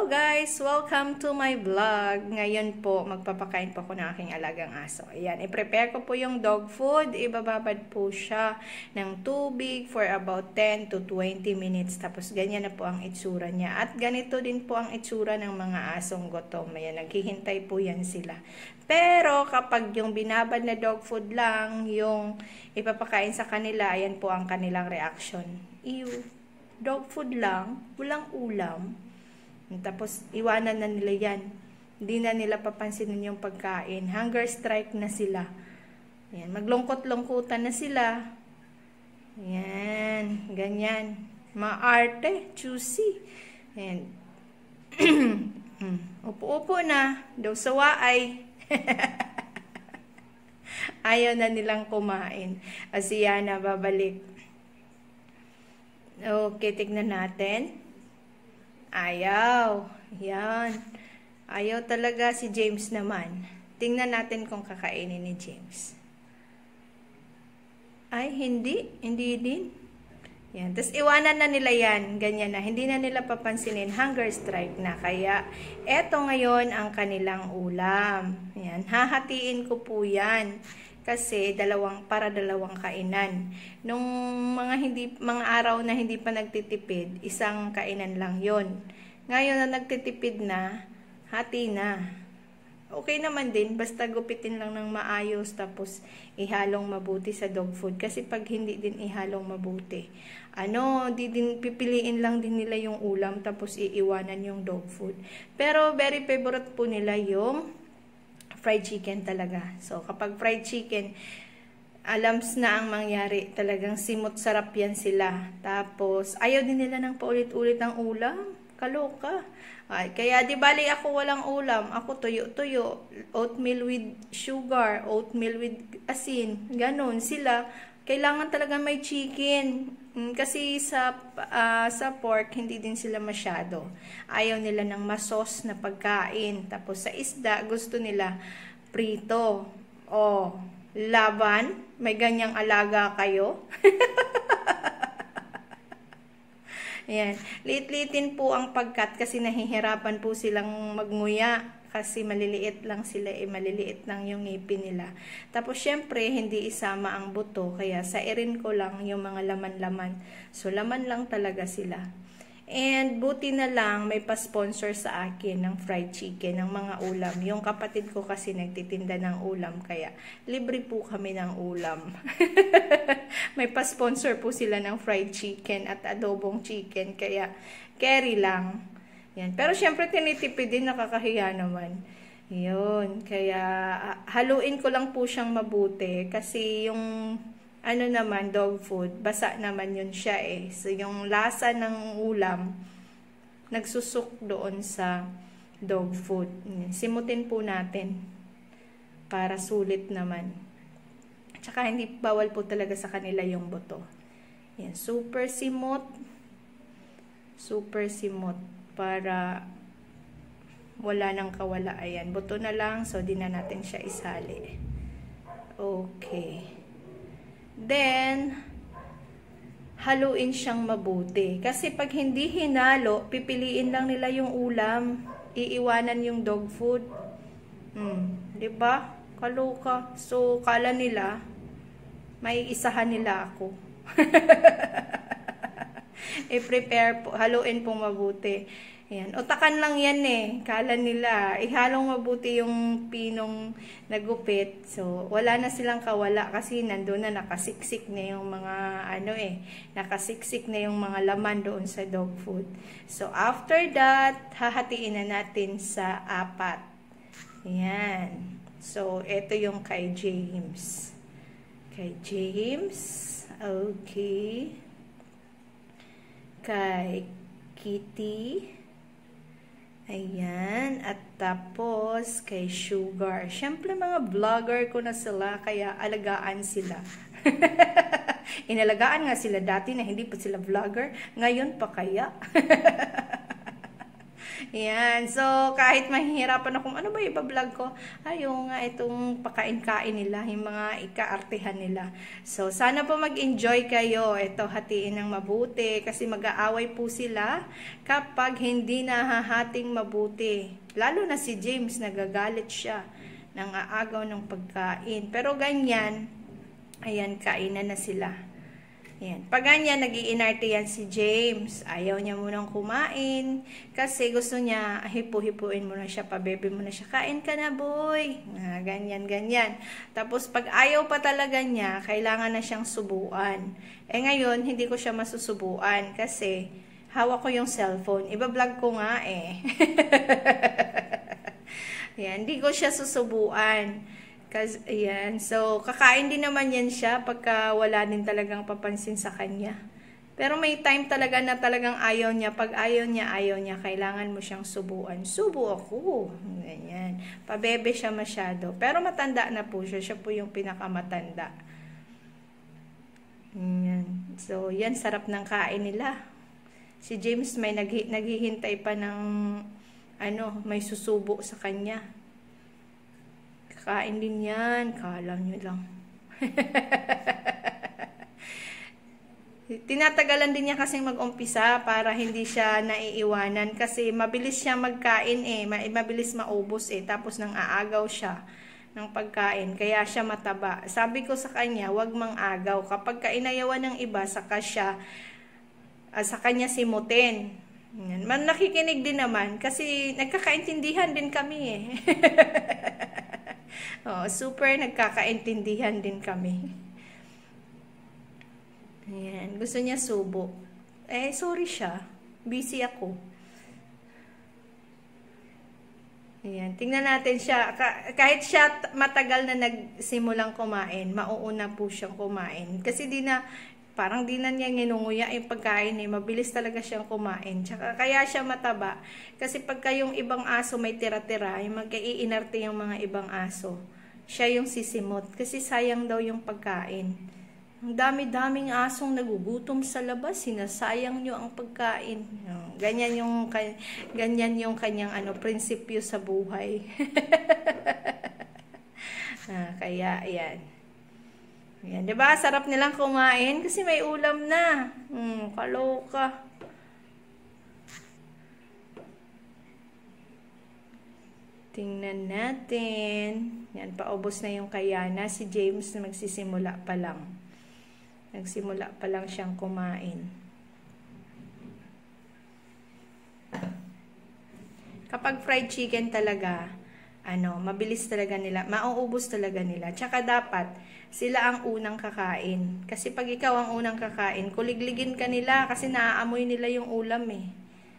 Hello guys! Welcome to my vlog. Ngayon po, magpapakain po ako ng aking alagang aso. Ayan, i-prepare ko po yung dog food. Ibababad po siya ng tubig for about 10 to 20 minutes. Tapos ganyan na po ang itsura niya. At ganito din po ang itsura ng mga asong gutom. Ayan, naghihintay po yan sila. Pero kapag yung binabad na dog food lang, yung ipapakain sa kanila, ayan po ang kanilang reaction. Ew, dog food lang, walang ulam. Tapos, iwanan na nila yan. Hindi na nila papansinin yung pagkain. Hunger strike na sila. Ayan, maglungkot-lungkutan na sila. Ayan, ganyan. Maarte, choosy. Ayan. Upo-upo na. Daw sawa ay. Ayaw na nilang kumain. Asiya na, babalik. Okay, tignan natin. Ayaw. Yan. Ayaw talaga si James naman. Tingnan natin kung kakainin ni James. Ay, hindi. Hindi din. Yan. Tapos iwanan na nila yan. Ganyan na. Hindi na nila papansinin. Hunger strike na. Kaya, eto ngayon ang kanilang ulam. Yan. Hahatiin ko po yan. Kasi para dalawang kainan. Nung mga araw na hindi pa nagtitipid, isang kainan lang yon. Ngayon na nagtitipid na, hati na. Okay naman din, basta gupitin lang ng maayos tapos ihalong mabuti sa dog food. Kasi pag hindi din ihalong mabuti, pipiliin lang din nila yung ulam tapos iiwanan yung dog food. Pero very favorite po nila yung fried chicken talaga. So, kapag fried chicken, alams na ang mangyari. Talagang simot sarap yan sila. Tapos, ayaw din nila ng paulit-ulit ang ulam. Kaloka. Ay, kaya di bali ako walang ulam. Ako tuyo-tuyo. Oatmeal with sugar. Oatmeal with asin. Ganon sila. Kailangan talaga may chicken. Kasi sa pork, hindi din sila masyado. Ayaw nila ng masos na pagkain. Tapos sa isda, gusto nila prito. O, laban. May ganyang alaga kayo. Ayan. Lit-litin po ang pagkat kasi nahihirapan po silang magnguya. Kasi maliliit lang sila, maliliit lang yung ngipin nila. Tapos, syempre, hindi isama ang buto. Kaya, sairin ko lang yung mga laman-laman. So, laman lang talaga sila. And, buti na lang, may pa-sponsor sa akin ng fried chicken, ng mga ulam. Yung kapatid ko kasi nagtitinda ng ulam. Kaya, libre po kami ng ulam. May pa-sponsor po sila ng fried chicken at adobong chicken. Kaya, carry lang. Yan. Pero syempre tinitipid din, nakakahiya naman. Yun. Kaya haluin ko lang po siyang mabuti. Kasi yung naman, dog food, basa naman yun siya eh. So yung lasa ng ulam, nagsusuk doon sa dog food. Simutin po natin para sulit naman. Tsaka hindi bawal po talaga sa kanila yung buto. Yan. Super simot. Super simot. Para wala nang kawala. Ayan, buto na lang. So, di na natin siya isali. Okay. Then, haluin siyang mabuti. Kasi pag hindi hinalo, pipiliin lang nila yung ulam. Iiwanan yung dog food. Diba? Kaloka. So, kala nila, may isahan nila ako. I-prepare po, haluin pong mabuti. Ayan. Utakan lang yan eh. Kala nila, ihalong mabuti yung pinong nagupit. So, wala na silang kawala kasi nandun na nakasiksik na yung mga nakasiksik na yung mga laman doon sa dog food. So, after that, hahatiin na natin sa 4. Ayan. So, ito yung kay James. Kay James. Okay. Kay Kitty. Ayan. At tapos, kay Sugar. Siyempre, mga vlogger ko na sila, kaya alagaan sila. Inalagaan nga sila dati na hindi pa sila vlogger. Ngayon pa kaya. Yan. So, kahit mahihirapan ako, ano ba iba-vlog ko? Ayun nga, itong pakain-kain nila, yung mga ikaartihan nila. So, sana po mag-enjoy kayo. Ito, hatiin ng mabuti. Kasi mag-aaway po sila kapag hindi nahahating mabuti. Lalo na si James, nagagalit siya. Nang aagaw ng pagkain. Pero ganyan, ayan, kainan na sila. Ayan. Pag ganyan, nag-iinarte yan si James. Ayaw niya munang kumain. Kasi gusto niya, hipu-hipuin mo na siya, pabebe mo na siya. Kain ka na, boy. Ganyan, ganyan. Tapos, pag ayaw pa talaga niya, kailangan na siyang subuan. Eh ngayon, hindi ko siya masusubuan. Kasi, hawak ko yung cellphone. Iba-vlog ko nga eh. Ayan, hindi ko siya susubuan. Ayan. So, kakain din naman yan siya pagka wala din talagang papansin sa kanya. Pero may time talaga na talagang ayaw niya. Pag ayaw niya, kailangan mo siyang subuan. Subo ako. Ganyan. Pabebe siya masyado. Pero matanda na po siya. Siya po yung pinakamatanda. Ayan. So, yan. Sarap ng kain nila. Si James may naghihintay pa ng may susubo sa kanya. Kain din yan. Kala nyo lang. Tinatagalan din niya kasing mag-umpisa para hindi siya naiiwanan. Kasi mabilis siya magkain eh. Mabilis maubos eh. Tapos nang aagaw siya ng pagkain. Kaya siya mataba. Sabi ko sa kanya, wag mang agaw. Kapag kainayawan ng iba, saka siya, sa kanya simutin. Nakikinig din naman. Kasi nagkakaintindihan din kami eh. Super nagkakaintindihan din kami. Ayan. Gusto niya subo. Sorry siya. Busy ako. Ayan. Tingnan natin siya. Kahit siya matagal na nagsimulang kumain, mauuna po siyang kumain. Kasi parang di na niya nginunguya yung pagkain eh. Mabilis talaga siyang kumain. Tsaka kaya siya mataba. Kasi pagka yung ibang aso may tira-tira, yung magkaiinarte yung mga ibang aso, siya yung sisimot. Kasi sayang daw yung pagkain. Ang dami-daming asong nagugutom sa labas, sinasayang nyo ang pagkain. Ganyan yung kanyang prinsipyo sa buhay. Kaya, ayan. Ayan, diba? Sarap nilang kumain kasi may ulam na. Kaloka. Tingnan natin. Yan, paubos na yung kayana. Si James na magsisimula pa lang. Nagsimula pa lang siyang kumain. Kapag fried chicken talaga, mabilis talaga nila, mauubos talaga nila. Tsaka dapat, sila ang unang kakain. Kasi pag ikaw ang unang kakain, kuligligin ka nila kasi naaamoy nila yung ulam eh.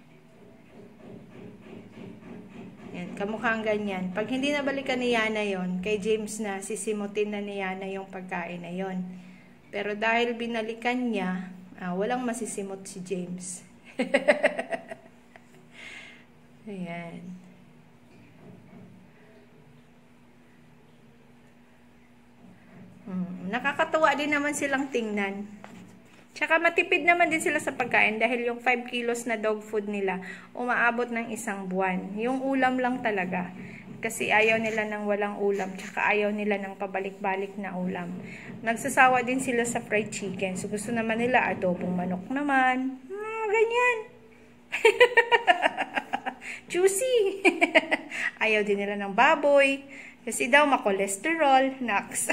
Yan, kamukhang ganyan. Pag hindi nabalikan ni Yana yon, kay James na, sisimutin na ni Yana yung pagkain na yon. Pero dahil binalikan niya, walang masisimot si James. Ayan. Nakakatuwa din naman silang tingnan. Tsaka matipid naman din sila sa pagkain dahil yung 5 kilos na dog food nila umaabot ng 1 buwan. Yung ulam lang talaga. Kasi ayaw nila ng walang ulam. Tsaka ayaw nila ng pabalik-balik na ulam. Nagsasawa din sila sa fried chicken. So gusto naman nila adobong manok naman. Ganyan. Juicy. Ayaw din nila ng baboy. Kasi daw makolesterol. Naks.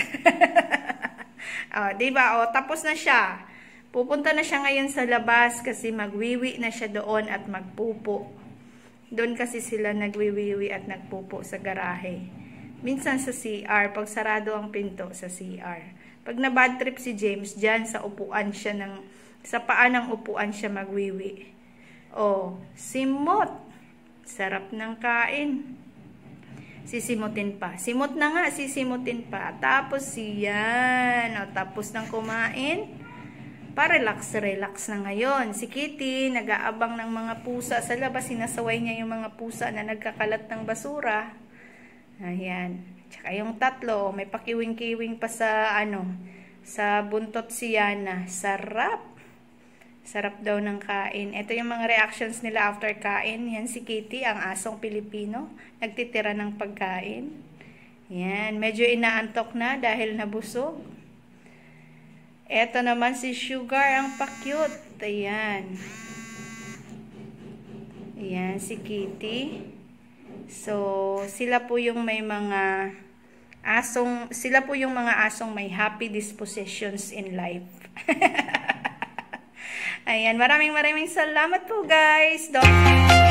Diba? Tapos na siya. Pupunta na siya ngayon sa labas kasi magwiwi na siya doon at magpupo. Doon kasi sila nagwiwiwi at nagpupo sa garahe. Minsan sa CR, pag sarado ang pinto sa CR. Pag na bad trip si James, dyan sa upuan siya sa paan ng upuan siya magwiwi. Simot. Sarap ng kain. Sisimutin pa. Simot na nga, sisimutin pa. Tapos yan. Tapos ng kumain. Pa-relax na ngayon. Si Kitty, nag-aabang ng mga pusa sa labas. Sinasaway niya yung mga pusa na nagkakalat ng basura. Ayan. Tsaka yung tatlo, may pakiwing-kiwing pa sa buntot si Yana. Sarap. Sarap daw ng kain. Ito yung mga reactions nila after kain. Yan si Kitty, ang asong Pilipino. Nagtitira ng pagkain. Yan, medyo inaantok na dahil nabusog. Ito naman si Sugar, ang pa-cute. Ayan. Ayan, si Kitty. So, sila po yung may mga asong may happy dispositions in life. Ayan, maraming salamat po guys. Don't